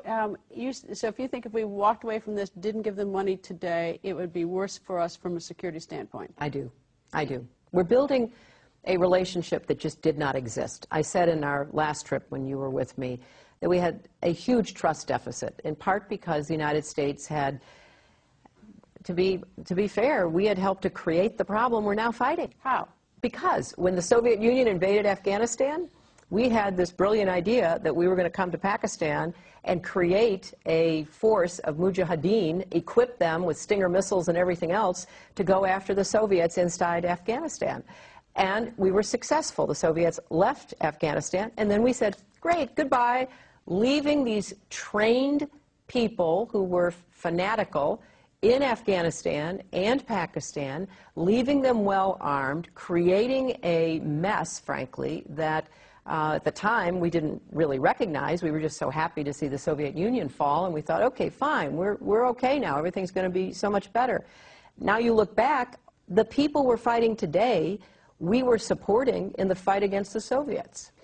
so if you think if we walked away from this, didn't give them money today, it would be worse for us from a security standpoint. I do. I do. We're building a relationship that just did not exist. I said in our last trip when you were with me that we had a huge trust deficit, in part because the United States had, to be fair, we had helped to create the problem we're now fighting. How? Because when the Soviet Union invaded Afghanistan, we had this brilliant idea that we were going to come to Pakistan and create a force of mujahideen, equip them with Stinger missiles and everything else to go after the Soviets inside Afghanistan. And we were successful. The Soviets left Afghanistan, and then we said, great, goodbye, leaving these trained people who were fanatical in Afghanistan and Pakistan, leaving them well armed, creating a mess, frankly, that at the time we didn't really recognize. We were just so happy to see the Soviet Union fall, and we thought, okay, fine, we're okay now. Everything's going to be so much better. Now you look back, the people we're fighting today, we were supporting in the fight against the Soviets.